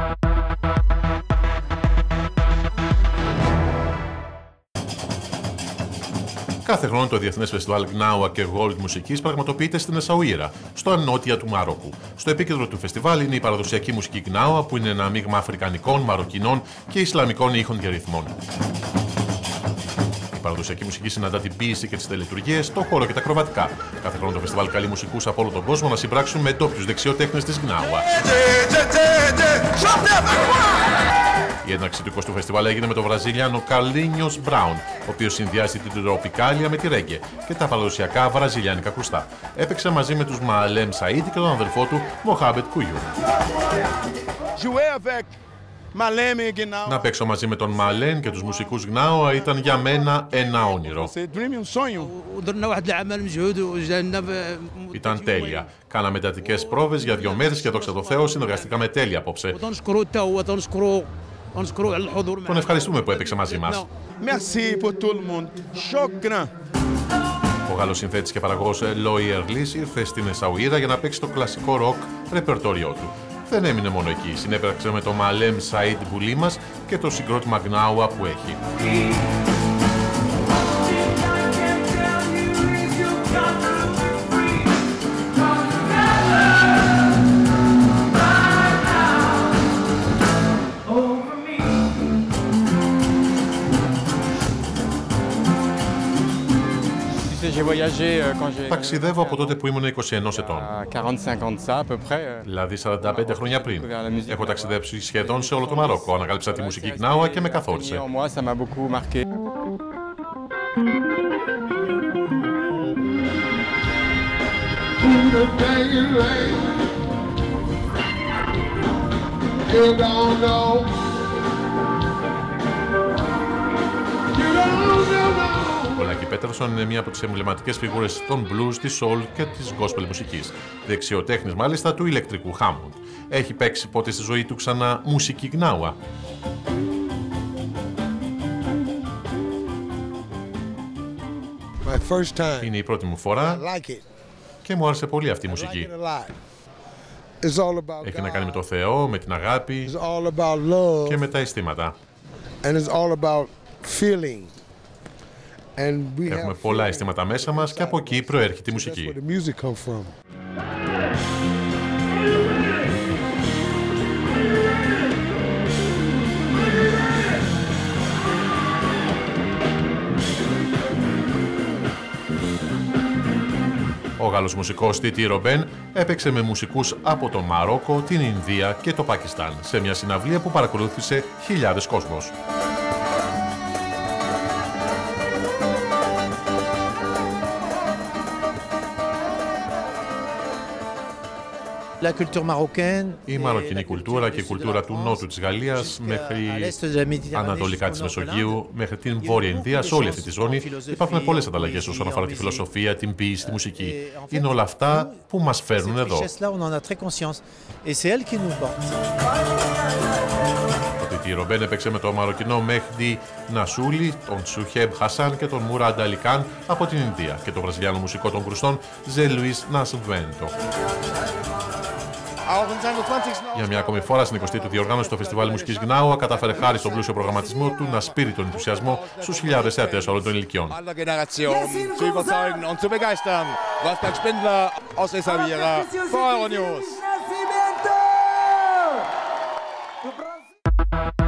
Κάθε χρόνο το Διεθνές Φεστιβάλ Gnawa και Gold μουσικής πραγματοποιείται στην Εσαουήρα, στο νότια του Μαρόκου. Στο επίκεντρο του φεστιβάλ είναι η παραδοσιακή μουσική Gnawa, που είναι ένα μείγμα αφρικανικών, μαροκινών και ισλαμικών ήχων και ρυθμών. Η παραδοσιακή μουσική συναντά την ποίηση και τις τελετουργίες, το χώρο και τα ακροβατικά. Κάθε χρόνο το φεστιβάλ καλεί μουσικούς από όλο τον κόσμο να συμπράξουν με ντόπιους δεξιοτέχνες της Gnawa. Η έναρξη του 20ου φεστιβάλ έγινε με τον Βραζιλιάνο Καρλίνιος Μπράουν, ο οποίος συνδυάζει την τροπικάλια με τη ρέγγε και τα παραδοσιακά βραζιλιάνικα κρουστά. Έπαιξε μαζί με τους Μααλέμ Σαΐντ και τον αδελφό του Μοχάμπετ Κουιού. Να παίξω μαζί με τον Μαλέν και τους μουσικούς Gnawa ήταν για μένα ένα όνειρο. Ήταν τέλεια. Κάναμε εντατικές πρόβες για 2 μέρες και δόξα τω Θεώ συνεργαστήκαμε τέλεια απόψε. Τον ευχαριστούμε που έπαιξε μαζί μας. Ο Γάλλος συνθέτης και παραγωγός Λόι Ερλής ήρθε στην Εσαουήρα για να παίξει το κλασικό ροκ ρεπερτόριό του. Δεν έμεινε μόνο εκεί, συνέπραξε με το Μαλέμ Σαΐντ Μπουλίμας και το συγκρότημα Gnawa που έχει. Ταξιδεύω από τότε που ήμουν 21 ετών, δηλαδή 45 χρόνια πριν. Έχω ταξιδέψει σχεδόν σε όλο το Μαρόκο, ανακάλυψα τη μουσική Gnawa και με καθόρισε. Ο Λάκη Πέτερσον είναι μία από τις εμβληματικές φιγούρες των blues, της soul και της gospel μουσικής. Δεξιοτέχνης μάλιστα του ηλεκτρικού Hammond. Έχει παίξει πότε στη ζωή του ξανά μουσική Gnawa? Είναι η πρώτη μου φορά και μου άρεσε πολύ αυτή η μουσική. Έχει να κάνει με το Θεό, με την αγάπη και με τα αισθήματα. Έχουμε πολλά αισθήματα μέσα μας και από εκεί προέρχεται η μουσική. Ο Γάλλος μουσικός Τίτι Ρομπέν έπαιξε με μουσικούς από το Μαρόκο, την Ινδία και το Πακιστάν σε μια συναυλία που παρακολούθησε χιλιάδες κόσμος. Η μαροκινή κουλτούρα και η κουλτούρα του νότου της Γαλλίας μέχρι ανατολικά της Μεσογείου, μέχρι την Βόρεια Ινδία, σε όλη αυτή τη ζώνη υπάρχουν πολλές ανταλλαγές όσον αφορά τη φιλοσοφία, την ποίηση, τη μουσική. Είναι όλα αυτά που μας φέρνουν εδώ. Ο Τίτι Ρομπέν έπαιξε με τον μαροκινό Μέχντι Νασούλη, τον Σουχέμπ Χασάν και τον Μουράντα Αλικάν από την Ινδία και τον βραζιλιάνο μουσικό των κρουστών Ζε Λουίς Νασβέντο. Για μια ακόμη φορά, στην 20η του διοργάνωση, το Φεστιβάλ Μουσικής Gnawa κατάφερε χάρη στον πλούσιο προγραμματισμό του να σπείρει τον ενθουσιασμό στους χιλιάδες θεατές όλων των ηλικιών. Nascimento!